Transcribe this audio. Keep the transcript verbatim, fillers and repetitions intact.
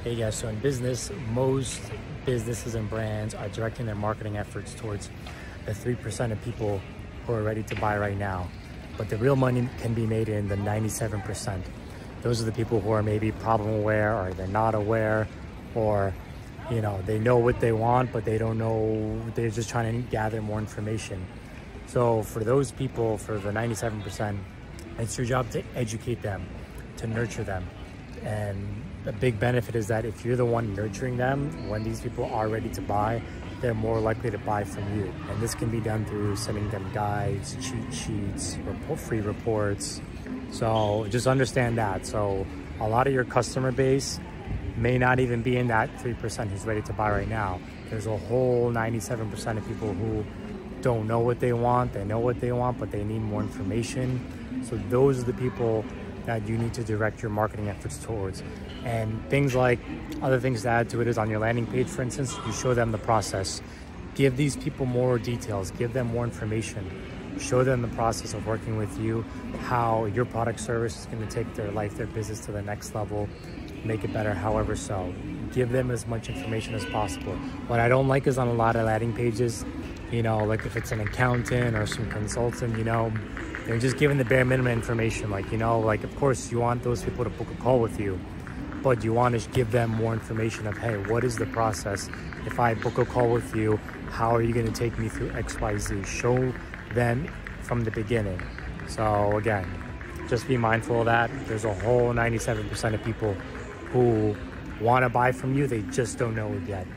Hey guys, so in business, most businesses and brands are directing their marketing efforts towards the three percent of people who are ready to buy right now. But the real money can be made in the ninety-seven percent. Those are the people who are maybe problem aware, or they're not aware, or you know, they know what they want, but they don't know, they're just trying to gather more information. So for those people, for the ninety-seven percent, it's your job to educate them, to nurture them. And a big benefit is that if you're the one nurturing them, when these people are ready to buy, they're more likely to buy from you. And this can be done through sending them guides, cheat sheets, report, free reports. So just understand that. So a lot of your customer base may not even be in that three percent who's ready to buy right now. There's a whole ninety-seven percent of people who don't know what they want. They know what they want, but they need more information. So those are the people that you need to direct your marketing efforts towards. And things like, other things to add to it is on your landing page, for instance, you show them the process. Give these people more details, give them more information. Show them the process of working with you, how your product service is gonna take their life, their business to the next level, make it better however so. Give them as much information as possible. What I don't like is on a lot of landing pages, you know, like if it's an accountant or some consultant, you know, they're just giving the bare minimum information. Like, you know, like, of course you want those people to book a call with you, but you want to give them more information of, hey, what is the process? If I book a call with you, how are you going to take me through X Y Z? Show them from the beginning. So again, just be mindful of that. There's a whole ninety-seven percent of people who want to buy from you. They just don't know it yet.